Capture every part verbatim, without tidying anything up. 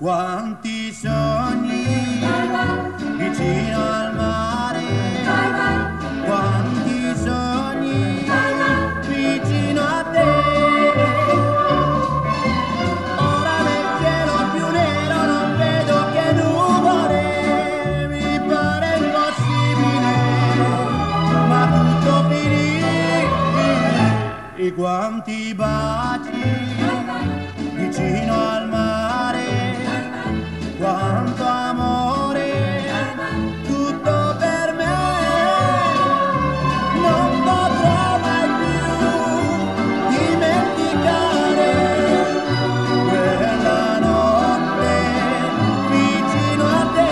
Quanti sogni vicino al mare, quanti sogni vicino a te. Ora nel cielo più nero non vedo che nuvole, mi pare impossibile, ma tutto finì. E quanti baci vicino al mare, quanto amore, tutto per me. Non potrò mai più dimenticare quella notte vicino a te.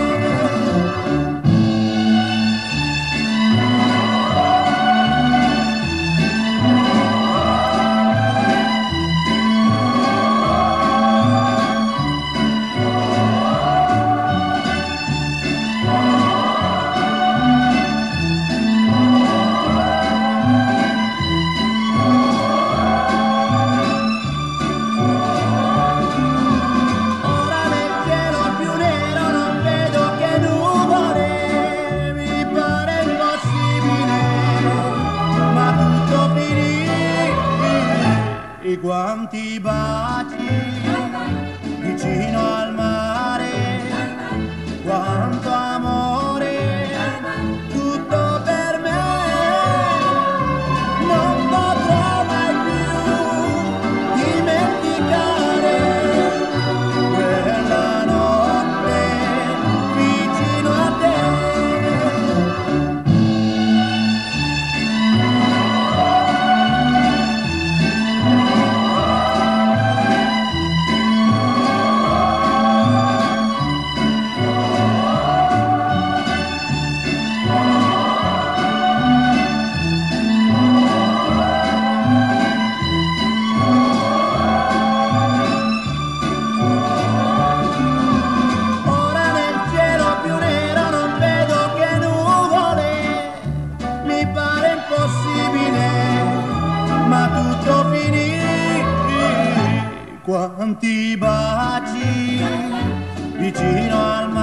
E quanti baci vicino al mare, quanto amore, tutto per me. Non potrò mai più dimenticare quella notte vicino a te. Ma tutto finì. Quanti baci vicino al mare.